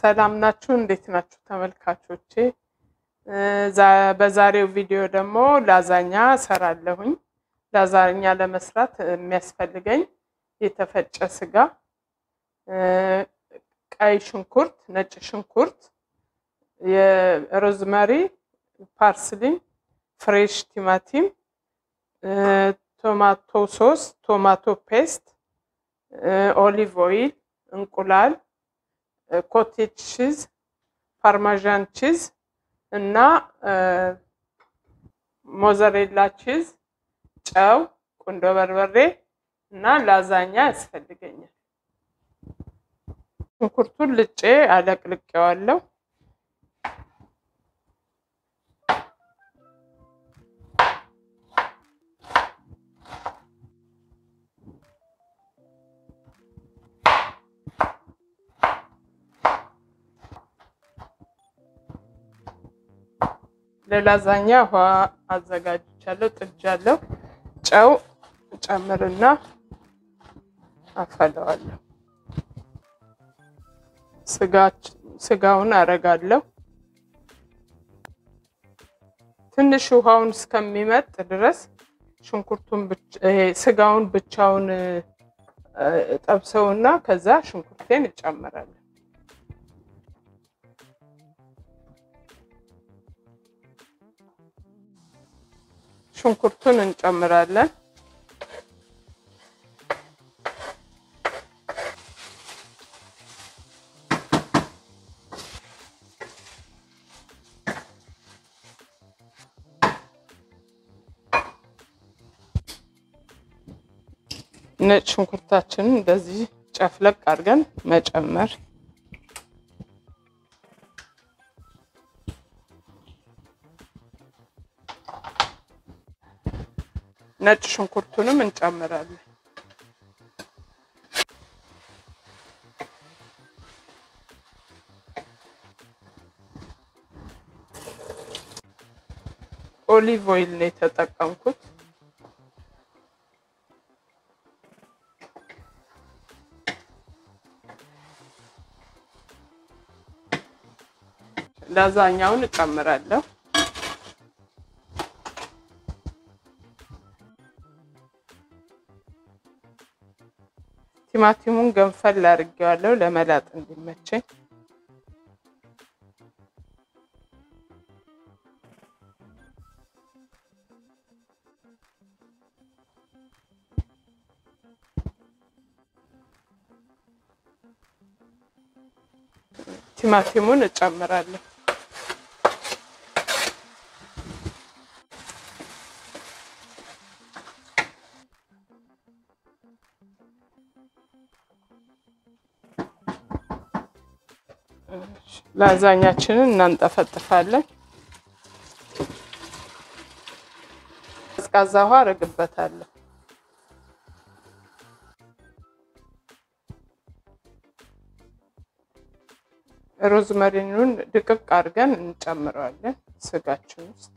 ሰላም ናችሁ እንዴት ናችሁ ተመልካቾቼ በዛሬው ቪዲዮ ደግሞ ላዛኛ ሰራለሁኝ ላዛኛ ለመስራት የሚያስፈልገኝ የተፈጨ ስጋ ቀይ ሽንኩርት ነጭ ሽንኩርት የሮዝመሪ ፓርስሊ ፍሬሽ ቲማቲም ቶማቶ ሶስ ቶማቶ ፔስት ኦሊቭ ኦይል እንቁላል cottage cheese parmesan cheese እና mozzarella cheese ጨው ቁንዶ በርበሬ እና ላዛኛ ያስፈልገኛል ሽንኩርቱን ልጬ አለቅልቄዋለሁ ለላዛኛ ውሃ አዘጋጅቻለሁ ጥጃለሁ ጨው ጨምርና አፈላዋለሁ ስጋውን አረጋለሁ ትንሽ ውሃውን እስከሚመጥ ድረስ ሽንኩርቱን ስጋውን ብቻውን ጠብሰውና ከዛ ሽንኩርቴን እጨምራለሁ ሽንኩርቱን እንጨምራለን ነጭ ሽንኩርታችንን እንደዚህ ጨፍለቅ አድርገን መጨመር ነጭ ሽንኩርቱንም እንጨምራለን ኦሊቭ ኦይል ነው የተጠቀምኩት ላዛኛውን እጨምራለሁ ቲማቲሙን ገንፈል አድርጌዋለሁ ለመላጥ እንዲመቸኝ ቲማቲሙን እጨምራለሁ ላዛኛችንን እናንጠፈጥፋለን ቀዝቃዛ ውሃ አረግበታለሁ ሮዝመሪኑን ድቅቅ አድርገን እንጨምራለን ስጋችን ውስጥ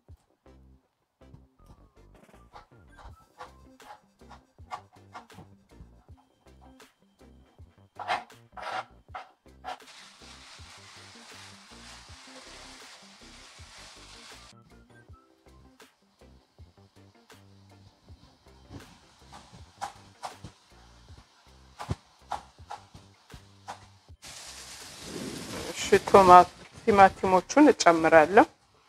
ቲማቲሞቹን እጨምራለሁ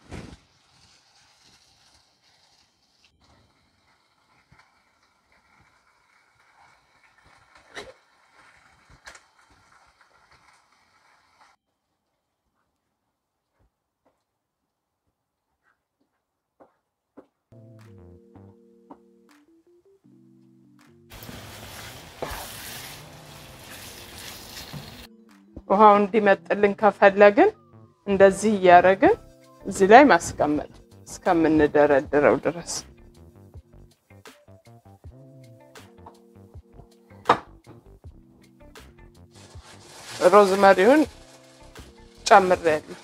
ውሃው እንዲመጥልን ከፈለግን እንደዚህ ያረጋግን እዚህ ላይ ማስቀመጥ እስከምንደረድረው ድረስ ሮዝመሪውን ጨምሬያለሁ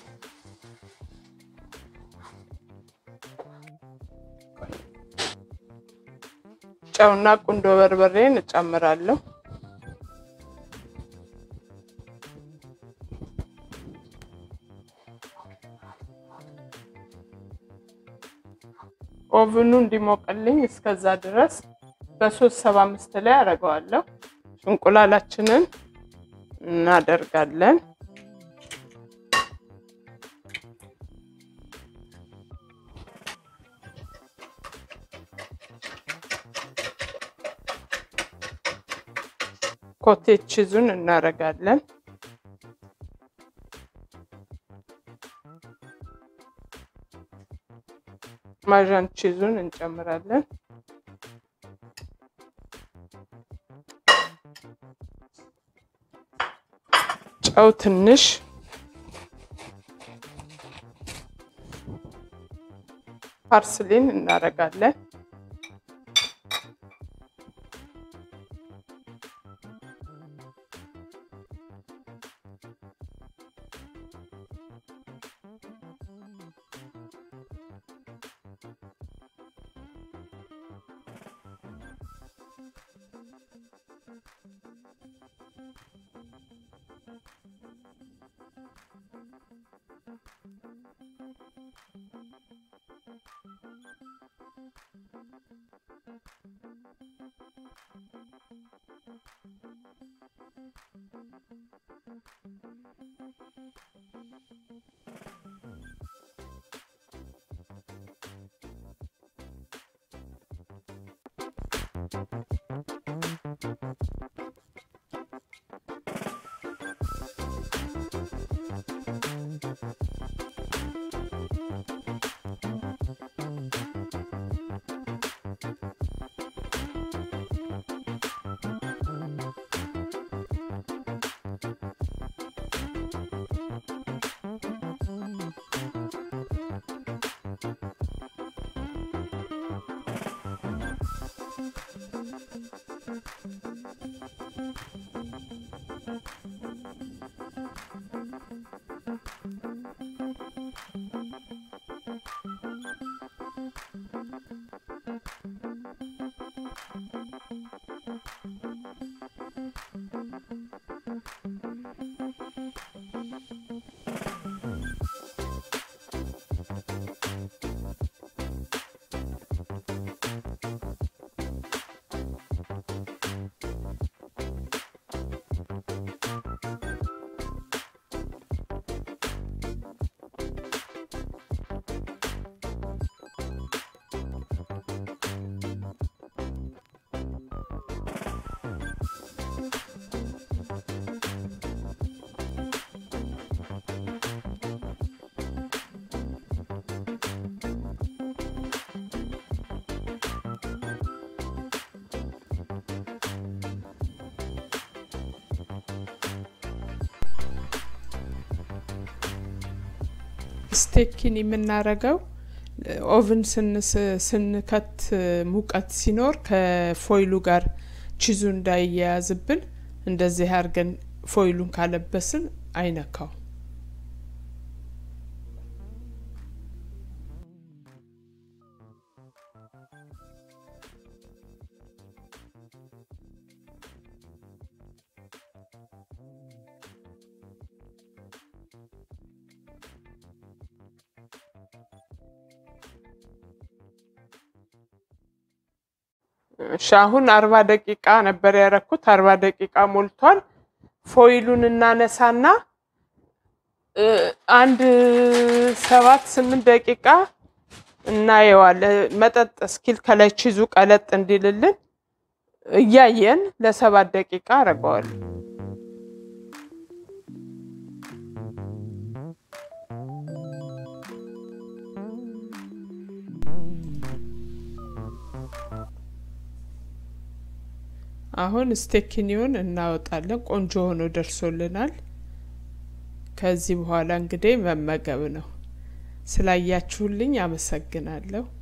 ጨውና ቁንዶ በርበሬን እጨምራለሁ ኦቭኑ እንዲሞቅልኝ እስከዛ ድረስ በ375 ላይ አረጋዋለሁ እንቁላላችንን እናደርጋለን ኮቴጅ ቺዙን እናረጋለን ማጃን ቺዙን እንጨምራለን ጨው ትንሽ ፓርስሊን እናረጋለን ስቴኪን የምናረጋው ኦቨን ስንከት ሙቀት ሲኖር ከፎይሉ ጋር ቺዙ እንዳይያያዝብን እንደዚህ አርገን ፎይሉን ካለበስን አይነካው ሻሁን 40 ደቂቃ ነበር ያረኩት 40 ደቂቃ ሞልቷል ፎይሉን እናነሳና አንድ 7-8 ደቂቃ እናየዋለን መጠጥ እስኪል ከላይ ቺዙ ቀለጥ እንዲልልን እያየን ለ7 ደቂቃ አረጋዋለን አሁን ስቴኪኒውን እናወጣለን ቆንጆ ሆኖ ደርሶልናል ከዚህ በኋላ እንግዲህ መመገብ ነው ስላያችሁልኝ አመሰግናለሁ